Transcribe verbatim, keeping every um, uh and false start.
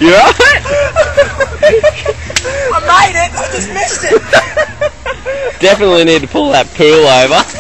You alright? I made it, I just missed it! Definitely need to pull that pool over.